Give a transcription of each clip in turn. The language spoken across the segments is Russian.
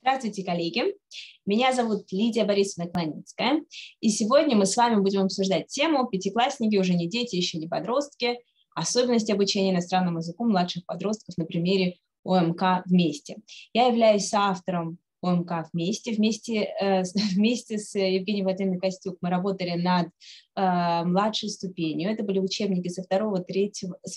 Здравствуйте, коллеги! Меня зовут Лидия Борисовна Кланицкая, и сегодня мы с вами будем обсуждать тему «Пятиклассники уже не дети, еще не подростки. Особенности обучения иностранному языку младших подростков на примере ОМК «Вместе». Я являюсь соавтором ОМК «Вместе». Вместе с Евгенией Владимировной Костюк мы работали над младшей ступенью. Это были учебники со 2, 3,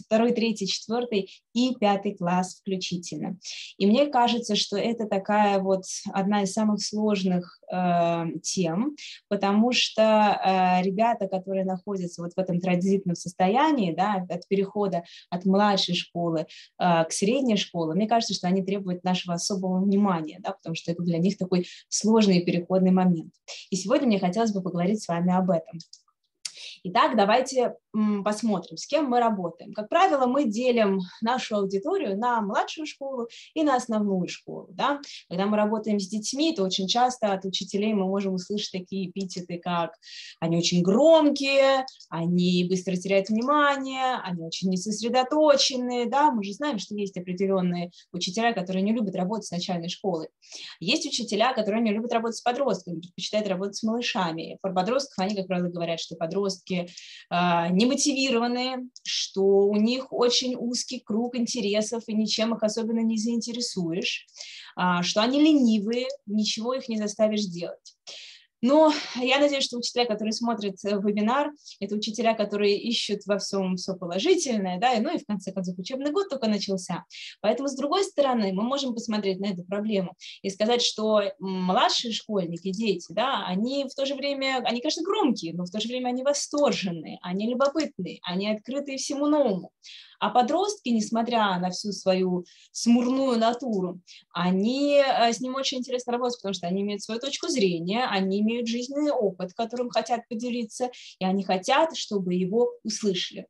4 и 5 класс включительно. И мне кажется, что это такая вот одна из самых сложных тем, потому что ребята, которые находятся вот в этом транзитном состоянии, да, от перехода от младшей школы к средней школе, мне кажется, что они требуют нашего особого внимания, да, потому что это для них такой сложный переходный момент. И сегодня мне хотелось бы поговорить с вами об этом. Итак, давайте посмотрим, с кем мы работаем. Как правило, мы делим нашу аудиторию на младшую школу и на основную школу. Да? Когда мы работаем с детьми, то очень часто от учителей мы можем услышать такие эпитеты, как «они очень громкие», «они быстро теряют внимание», «они очень несосредоточенные». Да? Мы же знаем, что есть определенные учителя, которые не любят работать с начальной школой. Есть учителя, которые не любят работать с подростками, предпочитают работать с малышами. Про подростков они, как правило, говорят, что подростки немотивированные, что у них очень узкий круг интересов и ничем их особенно не заинтересуешь, что они ленивые, ничего их не заставишь делать. Но я надеюсь, что учителя, которые смотрят вебинар, это учителя, которые ищут во всем все положительное, да, ну и в конце концов учебный год только начался. Поэтому, с другой стороны, мы можем посмотреть на эту проблему и сказать, что младшие школьники, дети, да, они в то же время, они, конечно, громкие, но в то же время они восторженные, они любопытные, они открытые всему новому. А подростки, несмотря на всю свою смурную натуру, они с ним очень интересно работать, потому что они имеют свою точку зрения, они имеют жизненный опыт, которым хотят поделиться, и они хотят, чтобы его услышали.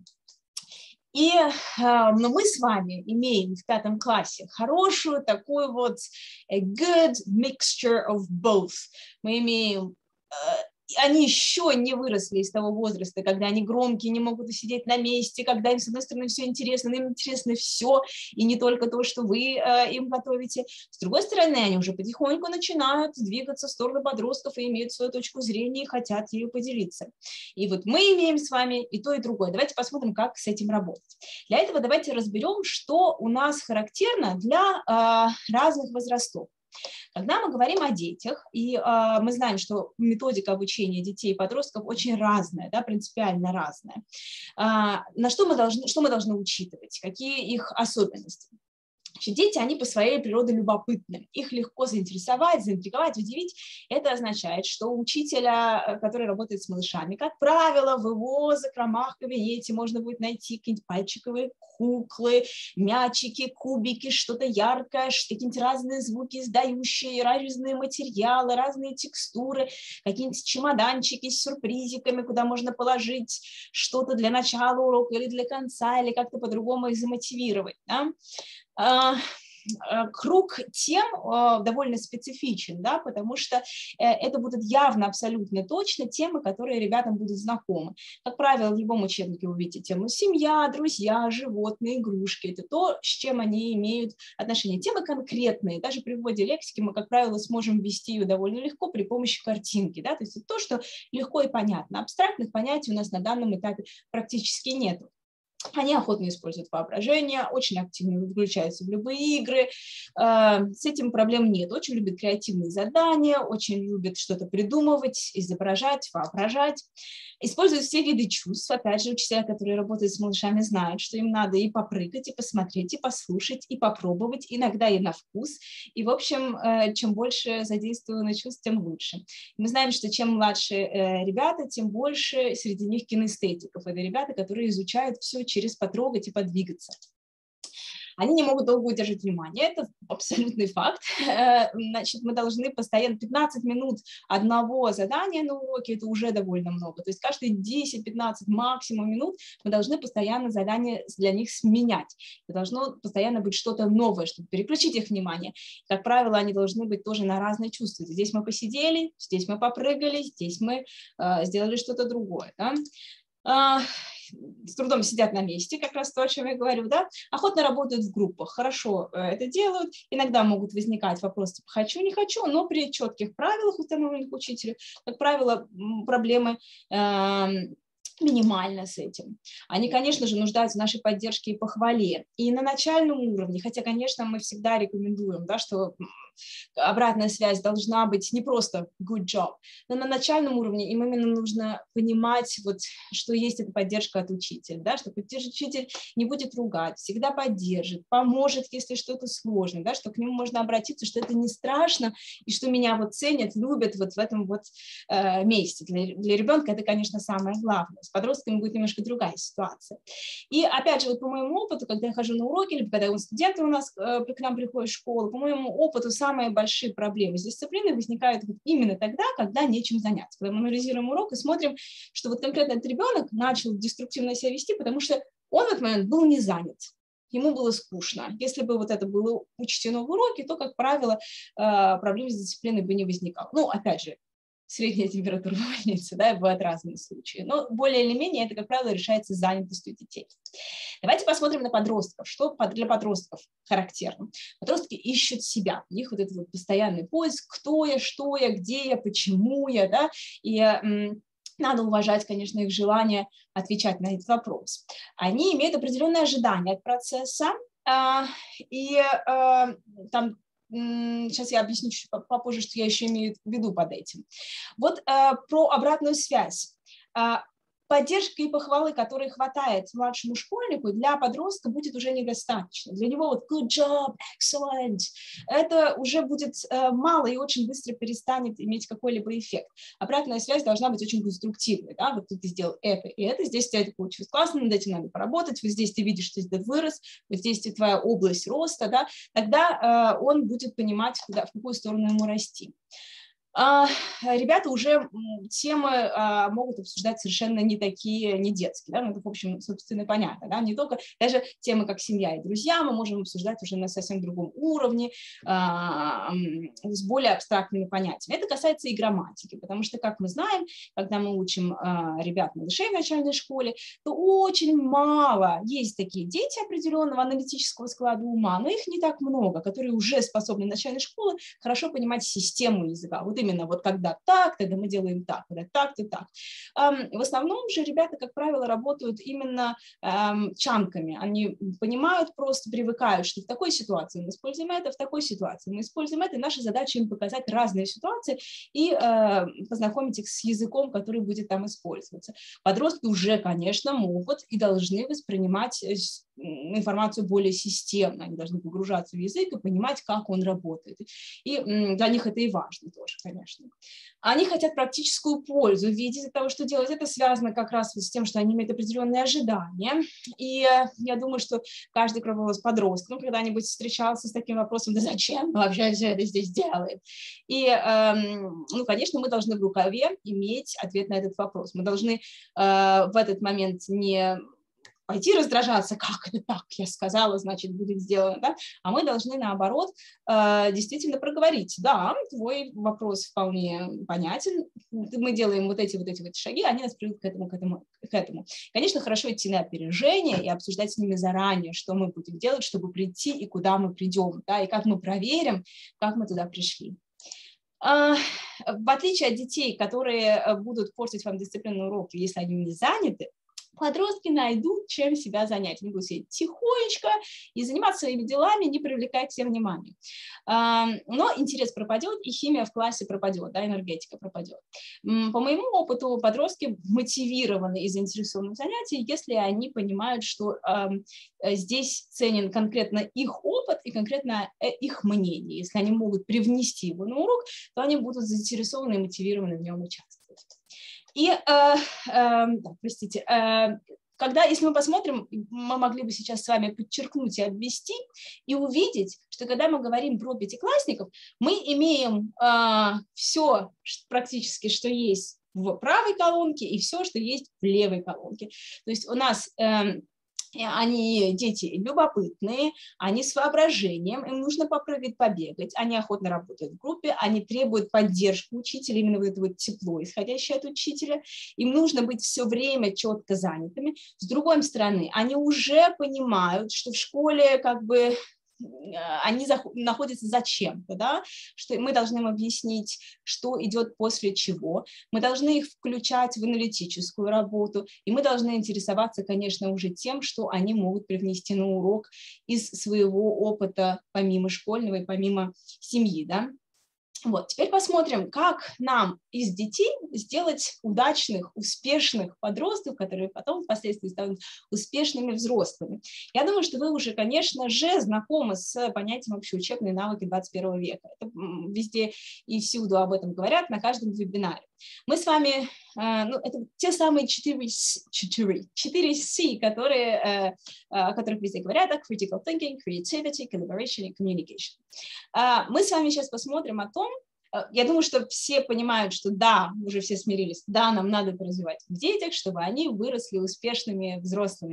Но мы с вами имеем в 5 классе хорошую такую вот a good mixture of both. Мы имеем они еще не выросли из того возраста, когда они громкие, не могут усидеть на месте, когда им, с одной стороны, все интересно, но им интересно все, и не только то, что вы им готовите. С другой стороны, они уже потихоньку начинают двигаться в сторону подростков и имеют свою точку зрения и хотят ею поделиться. И вот мы имеем с вами и то, и другое. Давайте посмотрим, как с этим работать. Для этого давайте разберем, что у нас характерно для разных возрастов. Когда мы говорим о детях, и мы знаем, что методика обучения детей и подростков очень разная, да, принципиально разная, что мы должны учитывать, какие их особенности? Значит, дети, они по своей природе любопытны, их легко заинтересовать, заинтриговать, удивить. Это означает, что у учителя, который работает с малышами, как правило, в его закромах кабинете можно будет найти какие-нибудь пальчиковые куклы, мячики, кубики, что-то яркое, какие-нибудь разные звуки издающие, разные материалы, разные текстуры, какие-нибудь чемоданчики с сюрпризиками, куда можно положить что-то для начала урока или для конца, или как-то по-другому их замотивировать. Да? Круг тем довольно специфичен, да, потому что это будут явно, абсолютно точно темы, которые ребятам будут знакомы. Как правило, в любом учебнике вы увидите тему семья, друзья, животные, игрушки. Это то, с чем они имеют отношение. Темы конкретные. Даже при вводе лексики мы, как правило, сможем ввести ее довольно легко при помощи картинки. Да? То есть это то, что легко и понятно. Абстрактных понятий у нас на данном этапе практически нет. Они охотно используют воображение, очень активно включаются в любые игры. С этим проблем нет. Очень любят креативные задания, очень любят что-то придумывать, изображать, воображать. Используют все виды чувств. Опять же, учителя, которые работают с малышами, знают, что им надо и попрыгать, и посмотреть, и послушать, и попробовать, иногда и на вкус. И, в общем, чем больше задействовано чувств, тем лучше. Мы знаем, что чем младше ребята, тем больше среди них кинестетиков. Это ребята, которые изучают все через потрогать и подвигаться. Они не могут долго удержать внимание, это абсолютный факт. Значит, мы должны постоянно 15 минут одного задания на уроке, это уже довольно много. То есть каждые 10-15 максимум минут мы должны постоянно задания для них сменять. И должно постоянно быть что-то новое, чтобы переключить их внимание. Как правило, они должны быть тоже на разные чувства. Здесь мы посидели, здесь мы попрыгали, здесь мы сделали что-то другое. Да? с трудом сидят на месте, как раз то, о чем я говорю, да, охотно работают в группах, хорошо это делают, иногда могут возникать вопросы типа «хочу, не хочу», но при четких правилах, установленных учителю, как правило, проблемы минимально с этим. Они, конечно же, нуждаются в нашей поддержке и похвале. И на начальном уровне, хотя, конечно, мы всегда рекомендуем, да, что обратная связь должна быть не просто good job, но на начальном уровне им именно нужно понимать, вот, что есть эта поддержка от учителя, да, что учитель не будет ругать, всегда поддержит, поможет, если что-то сложно, да, что к нему можно обратиться, что это не страшно, и что меня вот ценят, любят вот в этом вот месте. Для ребенка это, конечно, самое главное. С подростками будет немножко другая ситуация. И опять же, вот по моему опыту, когда я хожу на уроки, или когда студенты у нас к нам приходят в школу, по моему опыту самые большие проблемы с дисциплиной возникают вот именно тогда, когда нечем заняться. Когда мы анализируем урок и смотрим, что вот конкретно этот ребенок начал деструктивно себя вести, потому что он в этот момент был не занят. Ему было скучно. Если бы вот это было учтено в уроке, то, как правило, проблем с дисциплиной бы не возникало. Ну, опять же, средняя температура в больнице, да, бывают разные случаи. Но более или менее это, как правило, решается занятостью детей. Давайте посмотрим на подростков. Что для подростков характерно? Подростки ищут себя. У них вот этот вот постоянный поиск, кто я, что я, где я, почему я, да, и надо уважать, конечно, их желание отвечать на этот вопрос. Они имеют определенные ожидания от процесса, и там сейчас я объясню чуть попозже, что я еще имею в виду под этим. Вот про обратную связь. Поддержки и похвалы, которые хватает младшему школьнику, для подростка будет уже недостаточно. Для него вот good job, excellent, это уже будет мало и очень быстро перестанет иметь какой-либо эффект. Обратная связь должна быть очень конструктивной. Да? Вот ты сделал это и это, здесь у тебя это получилось классно, над этим надо поработать, вот здесь ты видишь, что ты вырос, вот здесь твоя область роста, да? Тогда он будет понимать, куда, в какую сторону ему расти. Ребята уже темы могут обсуждать совершенно не такие, не детские, да? Ну, это, в общем, собственно, понятно, да? Не только, даже темы как семья и друзья мы можем обсуждать уже на совсем другом уровне, с более абстрактными понятиями. Это касается и грамматики, потому что, как мы знаем, когда мы учим ребят, малышей в начальной школе, то очень мало есть такие дети определенного аналитического склада ума, но их не так много, которые уже способны в начальной школе хорошо понимать систему языка. Вот именно вот когда так, тогда мы делаем так, когда так, то так. В основном же ребята, как правило, работают именно чанками. Они понимают, просто привыкают, что в такой ситуации мы используем это, в такой ситуации мы используем это, и наша задача им показать разные ситуации и познакомить их с языком, который будет там использоваться. Подростки уже, конечно, могут и должны воспринимать информацию более системно, они должны погружаться в язык и понимать, как он работает. И для них это и важно тоже, конечно. Они хотят практическую пользу видеть того, что делать. Это связано как раз с тем, что они имеют определенные ожидания. И я думаю, что каждый подросток когда-нибудь встречался с таким вопросом: да зачем вообще все это здесь делает? И, ну, конечно, мы должны в рукаве иметь ответ на этот вопрос. Мы должны в этот момент не пойти раздражаться, как это так, я сказала, значит, будет сделано, да? А мы должны, наоборот, действительно проговорить: да, твой вопрос вполне понятен, мы делаем вот эти шаги, они нас приведут к этому. Конечно, хорошо идти на опережение и обсуждать с ними заранее, что мы будем делать, чтобы прийти и куда мы придем, да, и как мы проверим, как мы туда пришли. В отличие от детей, которые будут портить вам дисциплину на уроке, если они не заняты, подростки найдут, чем себя занять. Они будут сидеть тихонечко и заниматься своими делами, не привлекая к себе внимания. Но интерес пропадет, и химия в классе пропадет, да, энергетика пропадет. По моему опыту, подростки мотивированы и заинтересованы в занятии, если они понимают, что здесь ценен конкретно их опыт и конкретно их мнение. Если они могут привнести его на урок, то они будут заинтересованы и мотивированы в нем участвовать. И, если мы посмотрим, мы могли бы сейчас с вами подчеркнуть и обвести, и увидеть, что когда мы говорим про пятиклассников, мы имеем все практически, что есть в правой колонке, и все, что есть в левой колонке. То есть у нас Они дети любопытные, они с воображением, им нужно попрыгать, побегать, они охотно работают в группе, они требуют поддержку учителя, именно вот это вот тепло, исходящее от учителя, им нужно быть все время четко занятыми. С другой стороны, они уже понимают, что в школе как бы они находятся зачем-то, да? Что мы должны им объяснить, что идет после чего, мы должны их включать в аналитическую работу, и мы должны интересоваться, конечно, уже тем, что они могут привнести на урок из своего опыта помимо школьного и помимо семьи, да? Вот, теперь посмотрим, как нам из детей сделать удачных, успешных подростков, которые потом впоследствии станут успешными взрослыми. Я думаю, что вы уже, конечно же, знакомы с понятием общеучебные навыки 21 века. Это везде и всюду об этом говорят, на каждом вебинаре. Мы с вами, это те самые 4 C, которые, о которых везде говорят, critical thinking, creativity, collaboration и communication. Мы с вами сейчас посмотрим о том, я думаю, что все понимают, что да, уже все смирились, да, нам надо это развивать в детях, чтобы они выросли успешными взрослыми.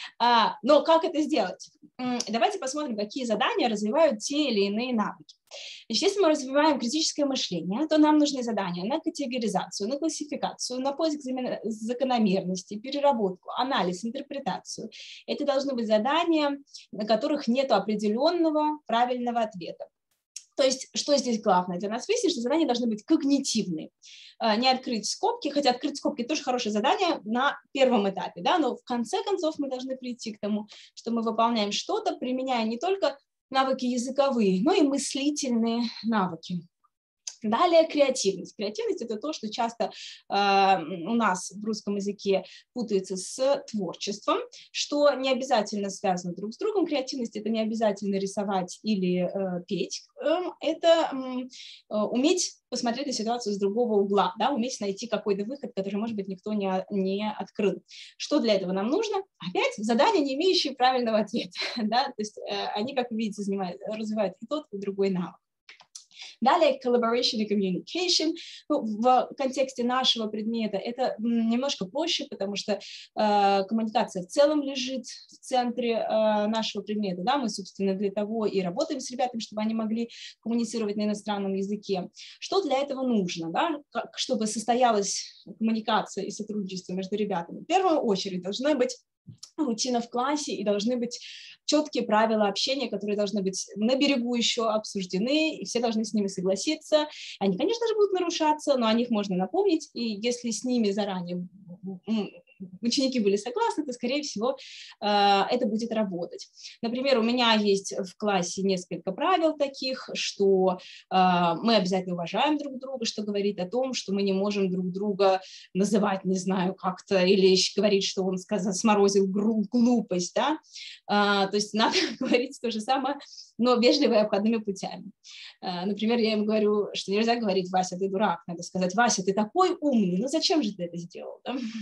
Но как это сделать? Давайте посмотрим, какие задания развивают те или иные навыки. Значит, если мы развиваем критическое мышление, то нам нужны задания на категоризацию, на классификацию, на поиск закономерностей, переработку, анализ, интерпретацию. Это должны быть задания, на которых нет определенного правильного ответа. То есть, что здесь главное для нас выяснить, что задания должны быть когнитивные. Не открыть скобки, хотя открыть скобки тоже хорошее задание на первом этапе, да, но в конце концов мы должны прийти к тому, что мы выполняем что-то, применяя не только навыки языковые, но и мыслительные навыки. Далее креативность. Креативность – это то, что часто у нас в русском языке путается с творчеством, что не обязательно связано друг с другом. Креативность – это не обязательно рисовать или петь. Это уметь посмотреть на ситуацию с другого угла, да, уметь найти какой-то выход, который, может быть, никто не открыл. Что для этого нам нужно? Опять задания, не имеющие правильного ответа. Да? То есть они, как вы видите, развивают и тот, и другой навык. Далее collaboration и communication. В контексте нашего предмета это немножко проще, потому что коммуникация в целом лежит в центре нашего предмета. Да? Мы, собственно, для того и работаем с ребятами, чтобы они могли коммуницировать на иностранном языке. Что для этого нужно, да? Чтобы состоялась коммуникация и сотрудничество между ребятами? В первую очередь должна быть рутина в классе и должны быть четкие правила общения, которые должны быть на берегу еще обсуждены, и все должны с ними согласиться. Они, конечно же, будут нарушаться, но о них можно напомнить, и если с ними заранее ученики были согласны, то, скорее всего, это будет работать. Например, у меня есть в классе несколько правил таких, что мы обязательно уважаем друг друга, что говорит о том, что мы не можем друг друга называть, не знаю, как-то, или говорить, что он сморозил глупость, да, то есть надо говорить то же самое, но вежливо и обходными путями. Например, я им говорю, что нельзя говорить: Вася, ты дурак, надо сказать: Вася, ты такой умный, ну зачем же ты это сделал?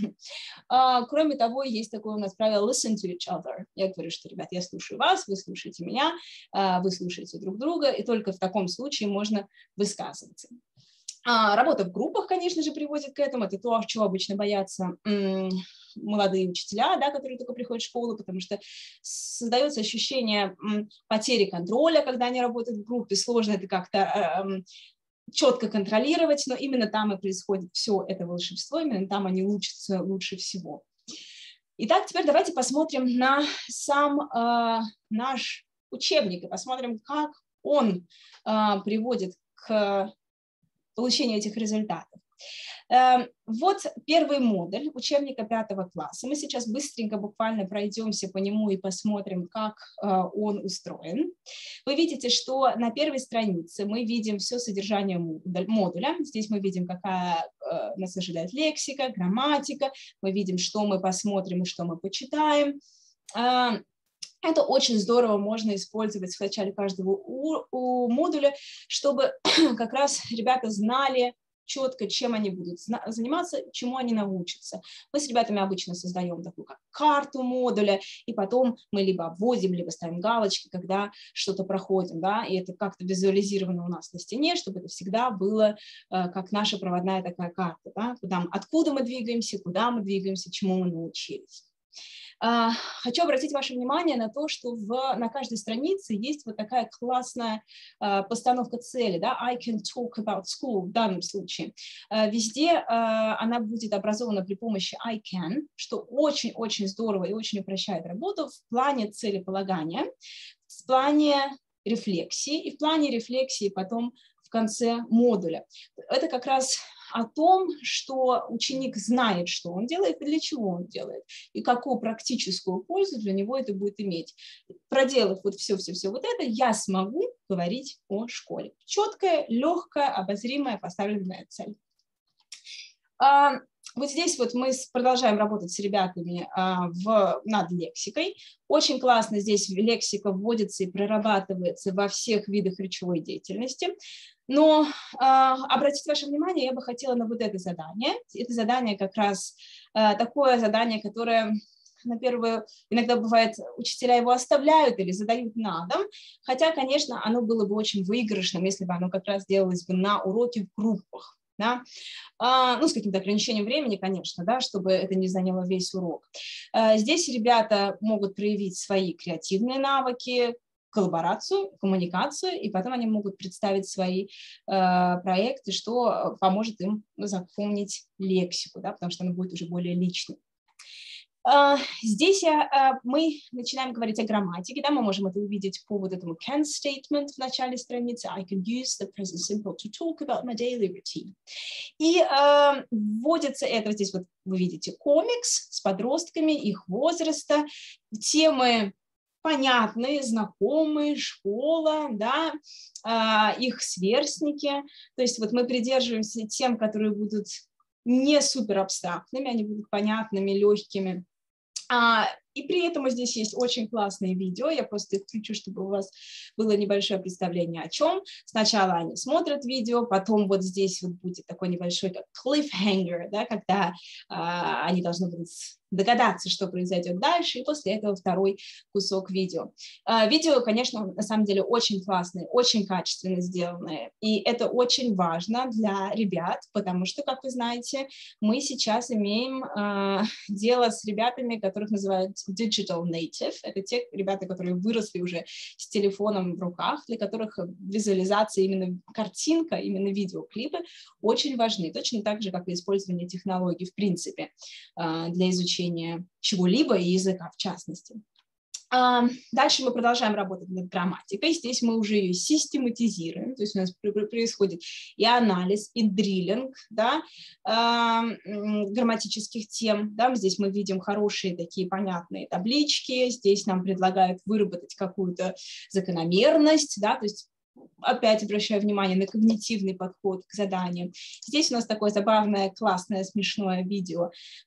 Да? Кроме того, есть такое у нас правило listen to each other. Я говорю, что, ребят, я слушаю вас, вы слушаете меня, вы слушаете друг друга, и только в таком случае можно высказываться. Работа в группах, конечно же, приводит к этому. Это то, чего обычно боятся молодые учителя, да, которые только приходят в школу, потому что создается ощущение потери контроля, когда они работают в группе. Сложно это как-то четко контролировать, но именно там и происходит все это волшебство, именно там они учатся лучше всего. Итак, теперь давайте посмотрим на сам наш учебник и посмотрим, как он приводит к получению этих результатов. Вот первый модуль учебника 5 класса. Мы сейчас быстренько буквально пройдемся по нему и посмотрим, как он устроен. Вы видите, что на первой странице мы видим все содержание модуля. Здесь мы видим, какая нас ожидает лексика, грамматика. Мы видим, что мы посмотрим и что мы почитаем. Это очень здорово можно использовать в начале каждого модуля, чтобы как раз ребята знали четко, чем они будут заниматься, чему они научатся. Мы с ребятами обычно создаем такую как карту модуля, и потом мы либо обводим, либо ставим галочки, когда что-то проходим, да, и это как-то визуализировано у нас на стене, чтобы это всегда было как наша проводная такая карта, да, откуда мы двигаемся, куда мы двигаемся, чему мы научились. Хочу обратить ваше внимание на то, что на каждой странице есть вот такая классная постановка цели, да, I can talk about school в данном случае. Везде она будет образована при помощи I can, что очень-очень здорово и очень упрощает работу в плане целеполагания, в плане рефлексии и в плане рефлексии потом в конце модуля. Это как раз о том, что ученик знает, что он делает и для чего он делает, и какую практическую пользу для него это будет иметь. Проделав вот все вот это, я смогу говорить о школе. Четкая, легкая, обозримая, поставленная цель. Вот здесь вот мы продолжаем работать с ребятами над лексикой. Очень классно здесь лексика вводится и прорабатывается во всех видах речевой деятельности. Но обратить ваше внимание я бы хотела на вот это задание. Это задание как раз такое задание, которое на первую, иногда бывает, учителя его оставляют или задают на дом, хотя, конечно, оно было бы очень выигрышным, если бы оно как раз делалось бы на уроке в группах. Да? Ну, с каким-то ограничением времени, конечно, да, чтобы это не заняло весь урок. Здесь ребята могут проявить свои креативные навыки, коллаборацию, коммуникацию, и потом они могут представить свои проекты, что поможет им запомнить лексику, да, потому что она будет уже более личной. Здесь мы начинаем говорить о грамматике, да, мы можем это увидеть по вот этому can statement в начале страницы, I can use the present simple to talk about my daily routine. И вводится это, вот здесь вот вы видите комикс с подростками, их возраста, темы понятные, знакомые, школа, да, их сверстники, то есть вот мы придерживаемся тем, которые будут не супер абстрактными, они будут понятными, легкими. И при этом здесь есть очень классные видео, я просто их включу, чтобы у вас было небольшое представление о чем. Сначала они смотрят видео, потом вот здесь вот будет такой небольшой как cliffhanger, да, когда они должны будут догадаться, что произойдет дальше, и после этого второй кусок видео. Видео, конечно, на самом деле очень классные, очень качественно сделанные, и это очень важно для ребят, потому что, как вы знаете, мы сейчас имеем дело с ребятами, которых называют digital native. Это те ребята, которые выросли уже с телефоном в руках, для которых визуализация, именно картинка, именно видеоклипы очень важны. Точно так же, как и использование технологий в принципе для изучения чего-либо и языка в частности. Дальше мы продолжаем работать над грамматикой. Здесь мы уже ее систематизируем, то есть у нас происходит и анализ, и дриллинг, да, грамматических тем. Да. Здесь мы видим хорошие такие понятные таблички. Здесь нам предлагают выработать какую-то закономерность, да, то есть опять обращаю внимание на когнитивный подход к заданиям. Здесь у нас такое забавное, классное, смешное видео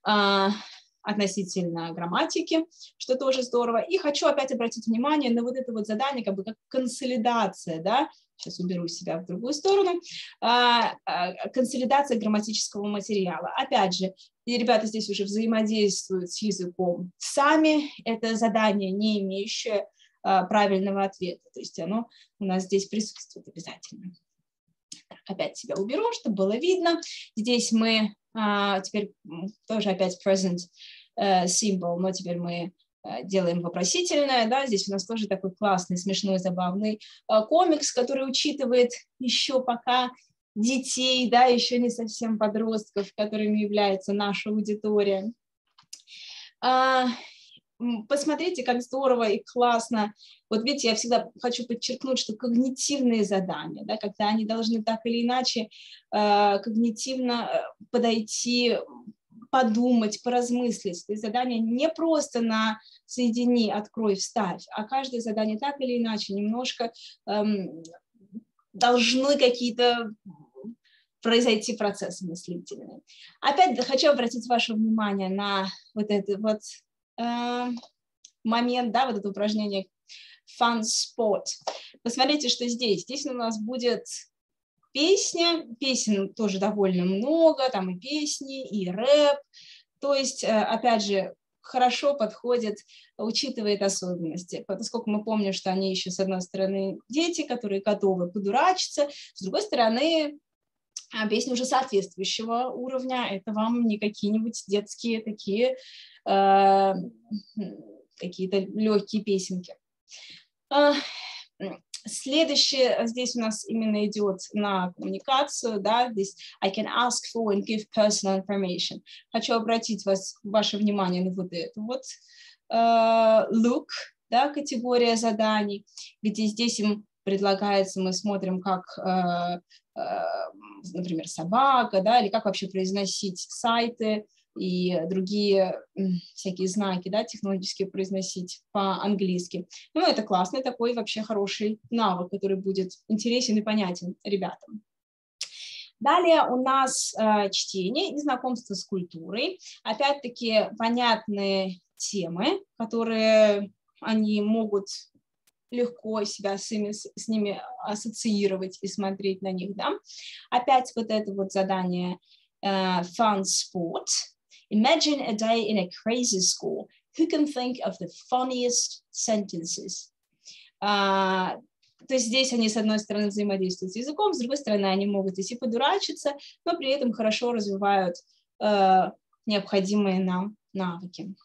относительно грамматики, что тоже здорово. И хочу опять обратить внимание на вот это вот задание, как бы как консолидация, да, сейчас уберу себя в другую сторону, консолидация грамматического материала. Опять же, и ребята здесь уже взаимодействуют с языком сами, это задание, не имеющее правильного ответа, то есть оно у нас здесь присутствует обязательно. Так, опять себя уберу, чтобы было видно. Здесь мы теперь тоже опять present symbol, но теперь мы делаем вопросительное, да, здесь у нас тоже такой классный, смешной, забавный комикс, который учитывает еще пока детей, да, еще не совсем подростков, которыми является наша аудитория. Посмотрите, как здорово и классно. Вот видите, я всегда хочу подчеркнуть, что когнитивные задания, да, когда они должны так или иначе когнитивно подойти, подумать, поразмыслить. То есть задание не просто на соедини, открой, вставь, а каждое задание так или иначе немножко должны какие-то произойти процессы мыслительные. Опять хочу обратить ваше внимание на вот это вот момент, да, вот это упражнение fun spot. Посмотрите, что здесь. Здесь у нас будет песня, песен тоже довольно много, там и песни, и рэп. То есть, опять же, хорошо подходит, учитывает особенности, поскольку мы помним, что они еще, с одной стороны, дети, которые готовы подурачиться, с другой стороны, песни уже соответствующего уровня, это вам не какие-нибудь детские такие какие-то легкие песенки. Следующее здесь у нас именно идет на коммуникацию, да, здесь I can ask for and give personal information. Хочу обратить ваше внимание на вот это вот look, да, категория заданий, где здесь им предлагается, мы смотрим, как, например, собака, да, или как вообще произносить сайты и другие всякие знаки, да, технологические произносить по-английски. Ну, это классный такой вообще хороший навык, который будет интересен и понятен ребятам. Далее у нас чтение и знакомство с культурой. Опять-таки понятные темы, которые они могут легко себя с ними ассоциировать и смотреть на них. Да? Опять вот это вот задание fun sport. Imagine a day in a crazy school. Who can think of the funniest sentences? То есть здесь они, с одной стороны, взаимодействуют с языком, с другой стороны, они могут идти подурачиться, но при этом хорошо развивают необходимые нам навыки.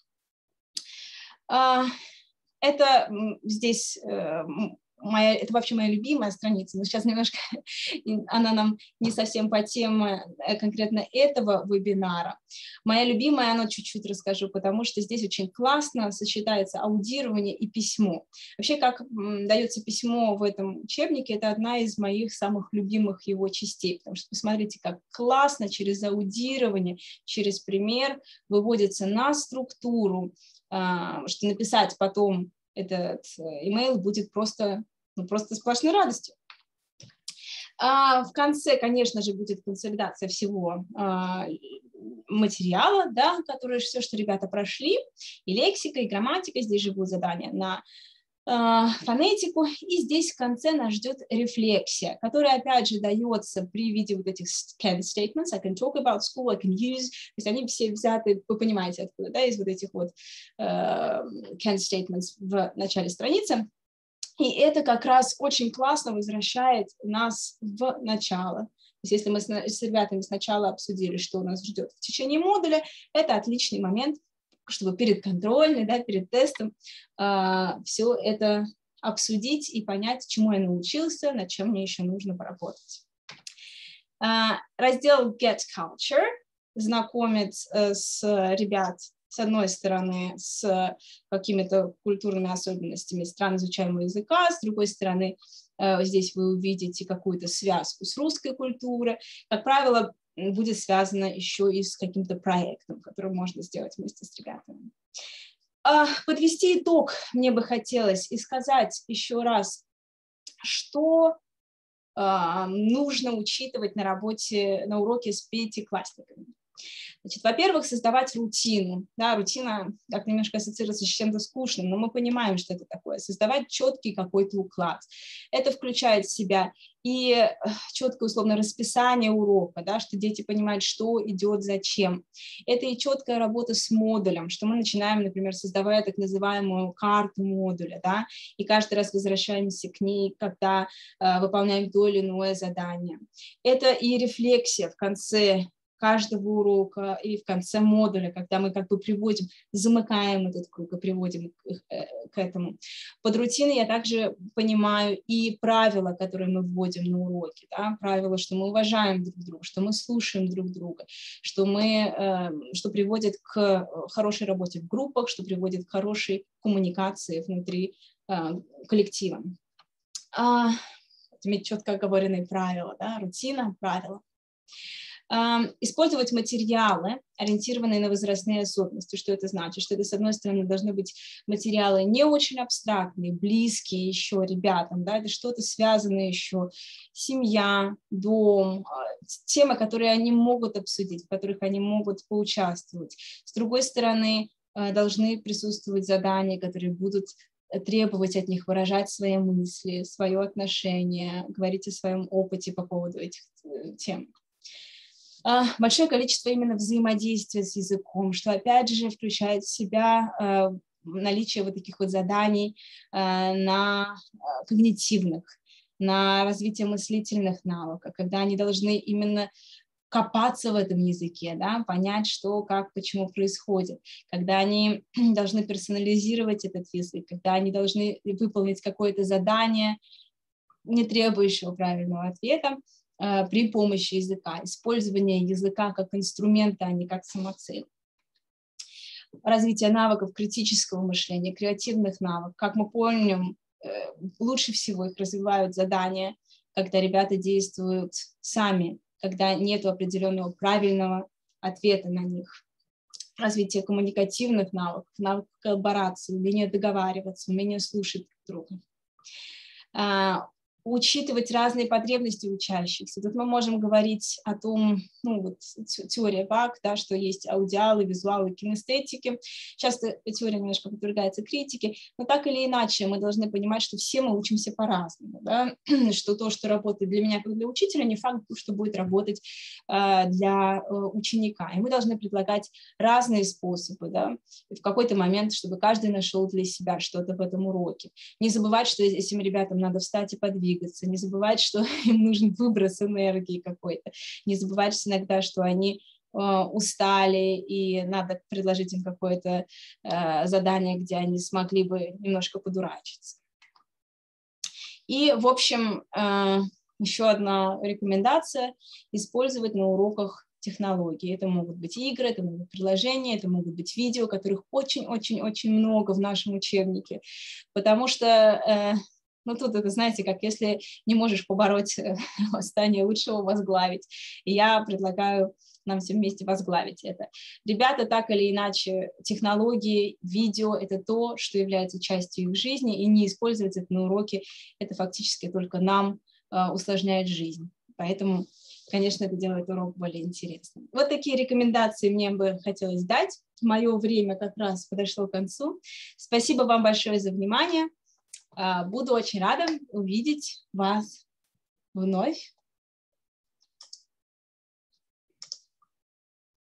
Это здесь это вообще моя любимая страница, но сейчас немножко она нам не совсем по теме конкретно этого вебинара. Моя любимая, она чуть-чуть расскажу, потому что здесь очень классно сочетается аудирование и письмо. Вообще, как дается письмо в этом учебнике, это одна из моих самых любимых его частей, потому что посмотрите, как классно через аудирование, через пример выводится на структуру, что написать потом этот email будет просто сплошной радостью. В конце, конечно же, будет консолидация всего материала, да, который все, что ребята прошли, и лексика, и грамматика. Здесь же будет задание на фонетику, и здесь в конце нас ждет рефлексия, которая опять же дается при виде вот этих can statements, I can talk about school, I can use, то есть они все взяты, вы понимаете откуда, да, из вот этих вот can statements в начале страницы, и это как раз очень классно возвращает нас в начало. То есть если мы с ребятами сначала обсудили, что нас ждет в течение модуля, это отличный момент, чтобы перед контрольной, да, перед тестом все это обсудить и понять, чему я научился, над чем мне еще нужно поработать. Раздел Get Culture знакомит с ребят, с одной стороны, с какими-то культурными особенностями стран изучаемого языка, с другой стороны, здесь вы увидите какую-то связку с русской культурой. Как правило, будет связано еще и с каким-то проектом, который можно сделать вместе с ребятами. Подвести итог мне бы хотелось и сказать еще раз, что нужно учитывать на работе, на уроке с пятиклассниками. Значит, во-первых, создавать рутину. Да, рутина как немножко ассоциируется с чем-то скучным, но мы понимаем, что это такое. Создавать четкий какой-то уклад. Это включает в себя и четкое условно расписание урока, да, что дети понимают, что идет зачем. Это и четкая работа с модулем, что мы начинаем, например, создавая так называемую карту модуля, да, и каждый раз возвращаемся к ней, когда выполняем то или иное задание. Это и рефлексия в конце каждого урока или в конце модуля, когда мы как бы приводим, замыкаем этот круг и приводим к этому. Под рутиной я также понимаю и правила, которые мы вводим на уроки, да? Правила, что мы уважаем друг друга, что мы слушаем друг друга, что приводит к хорошей работе в группах, что приводит к хорошей коммуникации внутри коллектива. Иметь четко оговоренные правила, да? Рутина, правила. Использовать материалы, ориентированные на возрастные особенности. Что это значит? Что это, с одной стороны, должны быть материалы не очень абстрактные, близкие еще ребятам, да? Это что-то связанное еще, семья, дом, темы, которые они могут обсудить, в которых они могут поучаствовать. С другой стороны, должны присутствовать задания, которые будут требовать от них выражать свои мысли, свое отношение, говорить о своем опыте по поводу этих тем. Большое количество именно взаимодействия с языком, что опять же включает в себя наличие вот таких вот заданий на когнитивных, на развитие мыслительных навыков, когда они должны именно копаться в этом языке, да, понять, что, как, почему происходит, когда они должны персонализировать этот язык, когда они должны выполнить какое-то задание, не требующего правильного ответа, при помощи языка, использование языка как инструмента, а не как самоцель. Развитие навыков критического мышления, креативных навыков. Как мы помним, лучше всего их развивают задания, когда ребята действуют сами, когда нет определенного правильного ответа на них. Развитие коммуникативных навыков, навыков коллаборации, умение договариваться, умение слушать друг друга. Учитывать разные потребности учащихся. Тут мы можем говорить о том, ну вот теория ВАК, да, что есть аудиалы, визуалы, кинестетики. Часто теория немножко подвергается критике, но так или иначе мы должны понимать, что все мы учимся по-разному, да? Что то, что работает для меня как для учителя, не факт, что будет работать для ученика. И мы должны предлагать разные способы, да? В какой-то момент, чтобы каждый нашел для себя что-то в этом уроке. Не забывать, что этим ребятам надо встать и подвигаться, не забывать, что им нужен выброс энергии какой-то, не забывать иногда, что они устали, и надо предложить им какое-то задание, где они смогли бы немножко подурачиться. И, в общем, еще одна рекомендация – использовать на уроках технологии. Это могут быть игры, это могут быть приложения, это могут быть видео, которых очень-очень-очень много в нашем учебнике, потому что ну, тут это, знаете, как если не можешь побороть восстание, лучше его возглавить. И я предлагаю нам всем вместе возглавить это. Ребята, так или иначе, технологии, видео – это то, что является частью их жизни, и не использовать это на уроке – это фактически только нам усложняет жизнь. Поэтому, конечно, это делает урок более интересным. Вот такие рекомендации мне бы хотелось дать. Мое время как раз подошло к концу. Спасибо вам большое за внимание. Буду очень рада увидеть вас вновь